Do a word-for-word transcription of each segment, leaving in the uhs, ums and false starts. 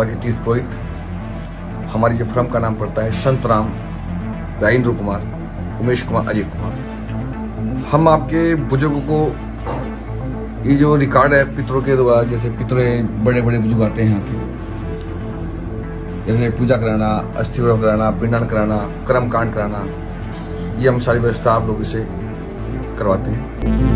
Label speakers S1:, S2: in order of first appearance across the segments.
S1: बाबा के तीर्थ पुरोहित। हमारी जो फर्म का नाम पड़ता है संत राम, राजेंद्र कुमार, उमेश कुमार, अजय कुमार। हम आपके बुजुर्गों को ये जो रिकॉर्ड है पितरों के द्वारा, जैसे पितरे बड़े बड़े बुजुर्ग आते हैं यहाँ के, जैसे पूजा कराना, अस्थि विसर्जन कराना, पिंडदान कराना, कर्म कांड कराना, ये हम सारी व्यवस्था आप लोगों से करवाते हैं।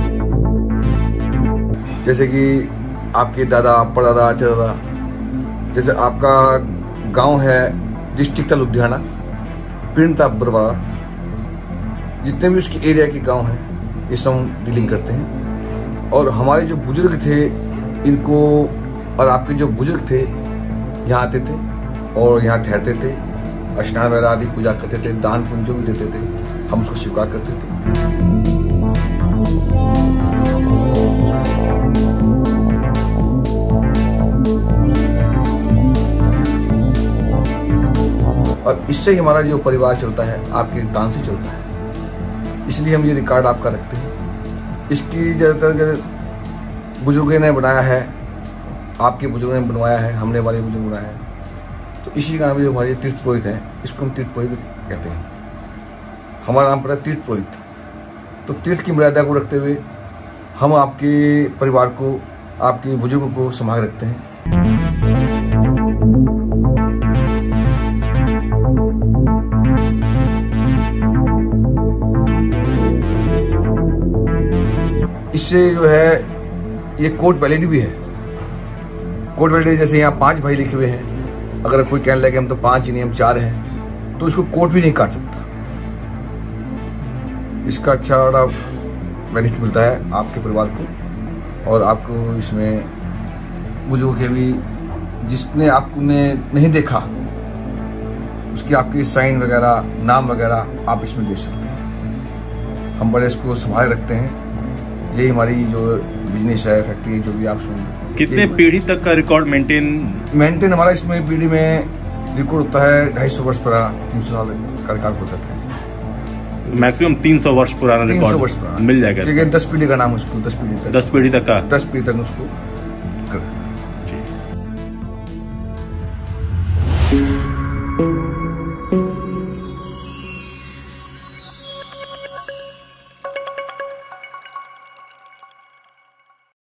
S1: जैसे कि आपके दादा, परदादा, चरदादा, जैसे आपका गांव है डिस्ट्रिक्ट लुधियाना, पिंड था बरवाड़ा, जितने भी उसकी एरिया के गांव हैं ये सब हम डीलिंग करते हैं। और हमारे जो बुजुर्ग थे इनको, और आपके जो बुजुर्ग थे यहाँ आते थे और यहाँ ठहरते थे, स्नान वगैरह आदि पूजा करते थे, दान पुण्य जो भी देते थे हम उसको स्वीकार करते थे। और इससे ही हमारा जो परिवार चलता है आपके दान से चलता है, इसलिए हम ये रिकॉर्ड आपका रखते हैं। इसकी ज़्यादातर बुजुर्गों ने बनाया है, आपके बुजुर्गों ने बनवाया है, हमने वाले बुजुर्ग बनाया है, तो इसी का नाम जो हमारे तीर्थ पुरोहित हैं इसको हम तीर्थ पुरोहित कहते हैं। हमारा नाम पड़ा तीर्थ पुरोहित। तो तीर्थ की मर्यादा को रखते हुए हम आपके परिवार को, आपके बुजुर्गों को संभाल रखते हैं। इससे जो है ये कोर्ट वैलिड भी है। कोर्ट वैलिड जैसे यहाँ पांच भाई लिखे हुए हैं, अगर कोई कहने लगे हम तो पांच ही नहीं हम चार हैं, तो इसको कोर्ट भी नहीं काट सकता। इसका अच्छा बड़ा बेनिफिट मिलता है आपके परिवार को, और आपको इसमें बुजुर्गों के भी, जिसने आपने नहीं देखा उसकी आपकी साइन वगैरह, नाम वगैरह आप इसमें दे सकते हैं। हम बड़े इसको संभाल रखते हैं। यही हमारी जो बिजनेस है, फैक्ट्री, जो भी आप सुन।
S2: कितने पीढ़ी तक का रिकॉर्ड मेंटेन
S1: मेंटेन हमारा इसमें पीढ़ी में रिकॉर्ड होता है ढाई सौ वर्ष पुराना, तीन सौ साल का रिकॉर्ड होता है।
S2: मैक्सिमम तीन सौ वर्ष पुराना रिकॉर्ड मिल जाएगा।
S1: दस पीढ़ी का नाम उसको, दस पीढ़ी तक
S2: दस पीढ़ी तक का
S1: दस पीढ़ी तक उसको